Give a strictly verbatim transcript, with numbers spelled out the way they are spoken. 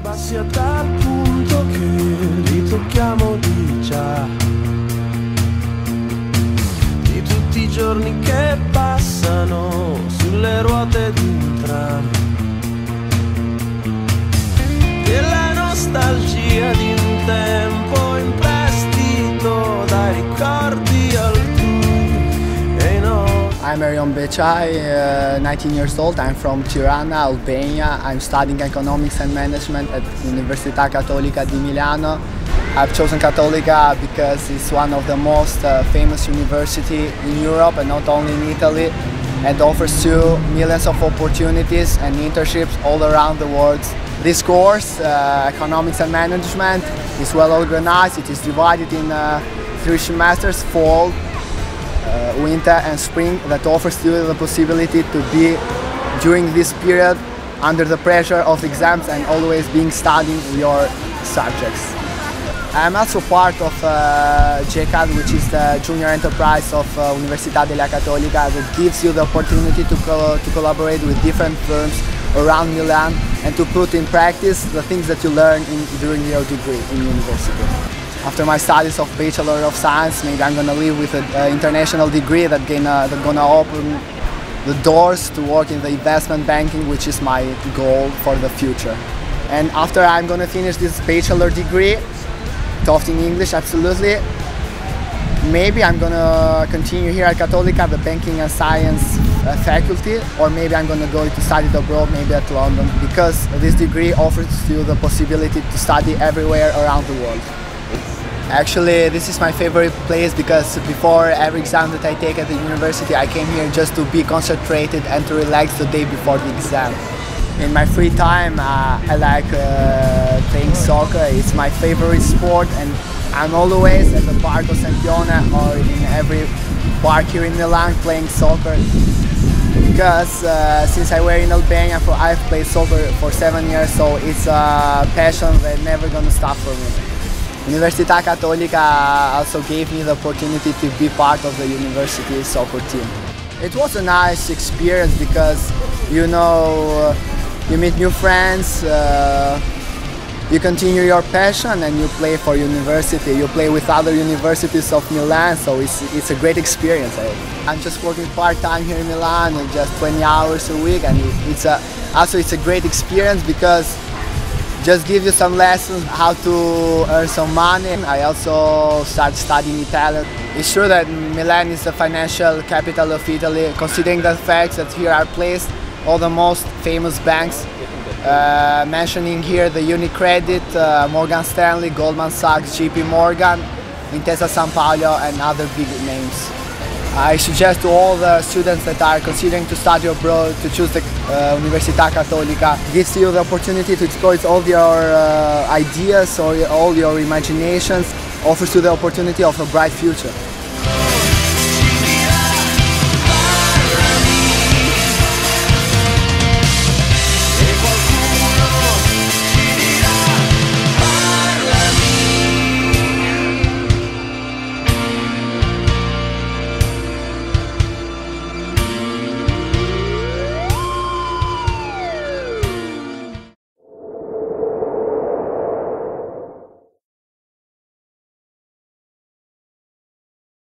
Bassi a tal punto che ritocchiamo di già, di tutti i giorni che passano sulle ruote di un tram, della nostalgia di un tempo in prestito dai ricordi altrui e noi. I'm Erion Becai, uh, nineteen years old. I'm from Tirana, Albania. I'm studying economics and management at Università Cattolica di Milano. I've chosen Cattolica because it's one of the most uh, famous universities in Europe and not only in Italy, and offers you millions of opportunities and internships all around the world. This course, uh, Economics and Management, is well organized. It is divided in uh, three semesters, fall, Uh, winter and spring, that offers you the possibility to be during this period under the pressure of exams and always being studying your subjects. I'm also part of uh, J C A D, which is the junior enterprise of uh, Università della Cattolica, that gives you the opportunity to, co to collaborate with different firms around Milan and to put in practice the things that you learn in, during your degree in university. After my studies of Bachelor of Science, maybe I'm gonna leave with an uh, international degree that gonna, that gonna open the doors to work in the investment banking, which is my goal for the future. And after I'm gonna finish this bachelor degree, taught in English, absolutely, maybe I'm gonna continue here at Cattolica, the banking and science uh, faculty, or maybe I'm gonna go to study abroad, maybe at London, because this degree offers you the possibility to study everywhere around the world. Actually, this is my favorite place because before every exam that I take at the university, I came here just to be concentrated and to relax the day before the exam. In my free time, uh, I like uh, playing soccer. It's my favorite sport, and I'm always at the Parco Sempione or in every park here in Milan playing soccer. Because uh, since I were in Albania, I've played soccer for seven years, so it's a passion that's never gonna stop for me. Università Cattolica also gave me the opportunity to be part of the university soccer team. It was a nice experience because, you know, you meet new friends, uh, you continue your passion and you play for university. You play with other universities of Milan, so it's, it's a great experience. I'm just working part-time here in Milan, just twenty hours a week, and it's a, also it's a great experience because just give you some lessons how to earn some money. I also started studying Italian. It's true that Milan is the financial capital of Italy, considering the fact that here are placed all the most famous banks, uh, mentioning here the Unicredit, uh, Morgan Stanley, Goldman Sachs, J P Morgan, Intesa Sanpaolo and other big names. I suggest to all the students that are considering to study abroad to choose the uh, Università Cattolica. It gives you the opportunity to exploit all your uh, ideas or all your imaginations, offers you the opportunity of a bright future.